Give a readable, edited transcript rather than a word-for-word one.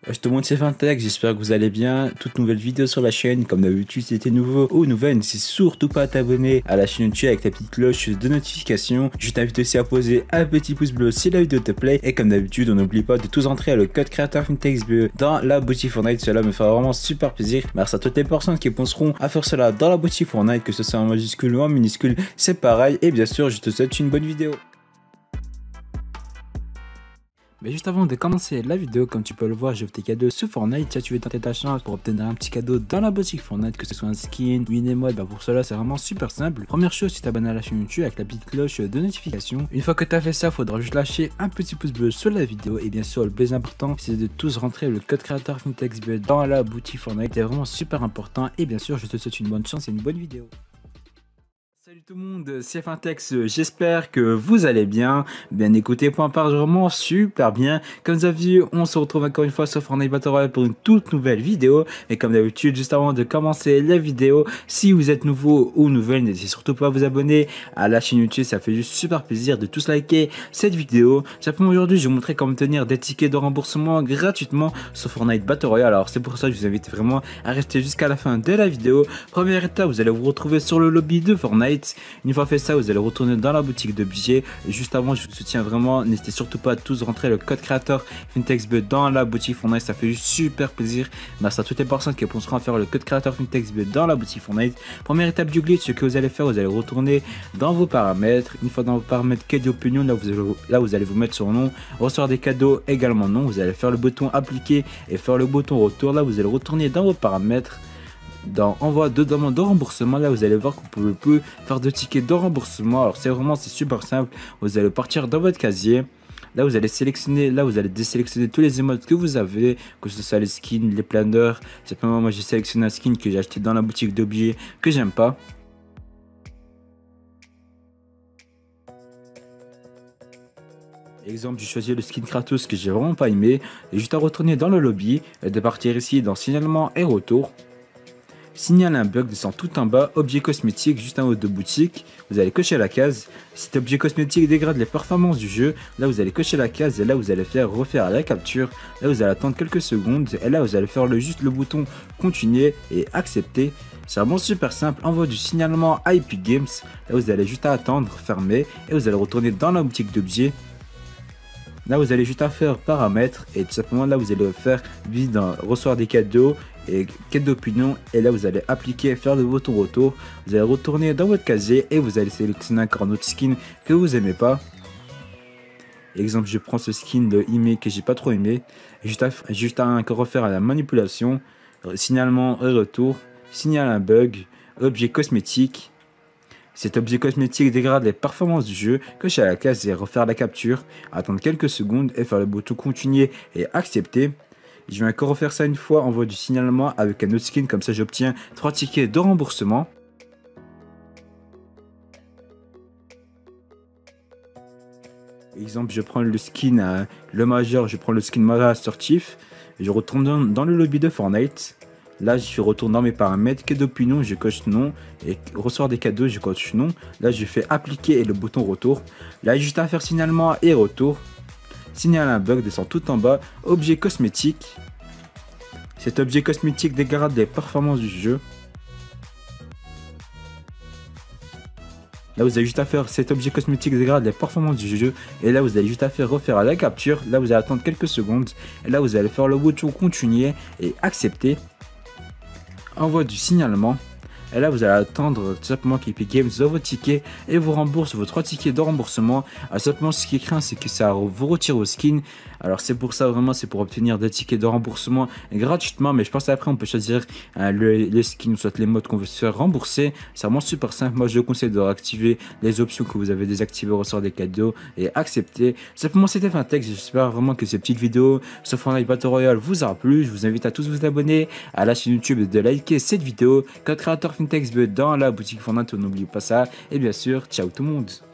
Je te montre c'est Fintech, j'espère que vous allez bien. Toute nouvelle vidéo sur la chaîne, comme d'habitude si t'es nouveau ou nouvelle, n'hésite surtout pas à t'abonner à la chaîne YouTube avec ta petite cloche de notification. Je t'invite aussi à poser un petit pouce bleu si la vidéo te plaît. Et comme d'habitude, on n'oublie pas de tous entrer le code créateur FintechsBE dans la boutique Fortnite. Cela me fera vraiment super plaisir. Merci à toutes les personnes qui penseront à faire cela dans la boutique Fortnite, que ce soit en majuscule ou en minuscule, c'est pareil. Et bien sûr, je te souhaite une bonne vidéo. Mais juste avant de commencer la vidéo, comme tu peux le voir, j'offre tes cadeaux sur Fortnite. Si tu veux tenter ta chance pour obtenir un petit cadeau dans la boutique Fortnite, que ce soit un skin ou une émote, pour cela c'est vraiment super simple. Première chose, tu t'abonnes à la chaîne YouTube avec la petite cloche de notification. Une fois que tu as fait ça, il faudra juste lâcher un petit pouce bleu sur la vidéo. Et bien sûr, le plus important, c'est de tous rentrer le code créateur FintechsBE dans la boutique Fortnite. C'est vraiment super important. Et bien sûr, je te souhaite une bonne chance et une bonne vidéo. Salut tout le monde, c'est Fintex, j'espère que vous allez bien. Bien écoutez, point part vraiment super bien. Comme vous avez vu, on se retrouve encore une fois sur Fortnite Battle Royale pour une toute nouvelle vidéo. Et comme d'habitude, juste avant de commencer la vidéo, si vous êtes nouveau ou nouvelle, n'hésitez surtout pas à vous abonner à la chaîne YouTube, ça fait juste super plaisir de tous liker cette vidéo. Simplement aujourd'hui, je vais vous montrer comment obtenir des tickets de remboursement gratuitement sur Fortnite Battle Royale. Alors c'est pour ça que je vous invite vraiment à rester jusqu'à la fin de la vidéo. Première étape, vous allez vous retrouver sur le lobby de Fortnite. Une fois fait ça, vous allez retourner dans la boutique d'objets. Et juste avant, je vous soutiens vraiment, n'hésitez surtout pas à tous rentrer le code créateur FintechsBE dans la boutique Fortnite, ça fait juste super plaisir. Merci à toutes les personnes qui penseront à faire le code créateur FintechsBE dans la boutique Fortnite. Première étape du glitch, ce que vous allez faire, vous allez retourner dans vos paramètres. Une fois dans vos paramètres cadeau opinion, là vous allez vous mettre sur nom, recevoir des cadeaux également non. Vous allez faire le bouton appliquer et faire le bouton retour. Là vous allez retourner dans vos paramètres. Dans envoi de demande de remboursement, là vous allez voir que vous pouvez plus faire de tickets de remboursement. Alors c'est super simple, vous allez partir dans votre casier. Là vous allez sélectionner, là vous allez désélectionner tous les emotes que vous avez, que ce soit les skins, les planeurs. Simplement moi j'ai sélectionné un skin que j'ai acheté dans la boutique d'objets que j'aime pas. Exemple, j'ai choisi le skin Kratos que j'ai vraiment pas aimé. Et juste à retourner dans le lobby et de partir ici dans signalement et retour. Signale un bug, descend tout en bas, objet cosmétique, juste en haut de boutique, vous allez cocher la case. Cet objet cosmétique dégrade les performances du jeu, là vous allez cocher la case et là vous allez refaire la capture. Là vous allez attendre quelques secondes et là vous allez faire juste le bouton continuer et accepter. C'est vraiment super simple, envoi du signalement à Epic Games, là vous allez juste attendre, fermer et vous allez retourner dans la boutique d'objets. Là vous allez juste à faire paramètres et tout simplement là vous allez faire vide, recevoir des cadeaux et quête d'opinion et là vous allez appliquer faire le bouton retour. Vous allez retourner dans votre casier et vous allez sélectionner encore un autre skin que vous aimez pas. Exemple, je prends ce skin de Ime que j'ai pas trop aimé. Juste à encore refaire à la manipulation, signalement et retour, signale un bug, objet cosmétique. Cet objet cosmétique dégrade les performances du jeu, cocher à la case et refaire la capture, attendre quelques secondes et faire le bouton continuer et accepter. Je vais encore refaire ça une fois, envoie du signalement avec un autre skin, comme ça j'obtiens 3 tickets de remboursement. Exemple, je prends le skin, le majeur, je prends le skin Master Chief, et je retourne dans le lobby de Fortnite. Là, je retourne dans mes paramètres, quête d'opinion, je coche non, et recevoir des cadeaux, je coche non. Là, je fais appliquer et le bouton retour. Là, juste à faire signalement et retour. Signale un bug, descend tout en bas, objet cosmétique. Cet objet cosmétique dégrade les performances du jeu. Là vous avez juste à faire cet objet cosmétique dégrade les performances du jeu. Et là vous allez juste à faire refaire à la capture. Là vous allez attendre quelques secondes. Et là vous allez faire le bouton continuer et accepter. Envoi du signalement. Et là vous allez attendre tout simplement qu'Epic Games ouvre vos tickets et vous rembourse vos 3 tickets de remboursement. Alors simplement ce qui est craint c'est que ça vous retire vos skins. Alors c'est pour ça vraiment, c'est pour obtenir des tickets de remboursement gratuitement. Mais je pense après on peut choisir les skins, soit les modes qu'on veut se faire rembourser. C'est vraiment super simple. Moi je vous conseille de réactiver les options que vous avez désactivées, ressort des cadeaux et accepter. Simplement c'était Fintech, j'espère vraiment que ces petites vidéos sur Fortnite Battle Royale vous aura plu. Je vous invite à tous vous abonner à la chaîne YouTube et de liker cette vidéo. Code créateur FintechsBE dans la boutique Fortnite, n'oubliez pas ça. Et bien sûr, ciao tout le monde.